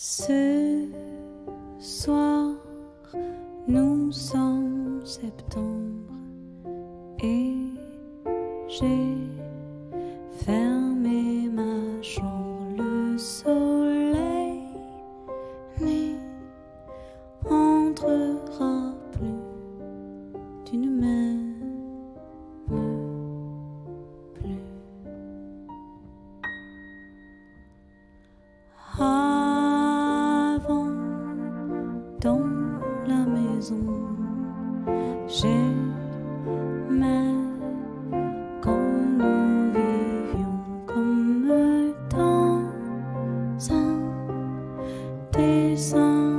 Ce soir, nous sommes septembre et j'ai fermé ma chambre. Le soleil n'y entrera plus. Tu ne m'aimes plus. Avant, dans la maison, j'aimais quand nous vivions comme dans un dessin.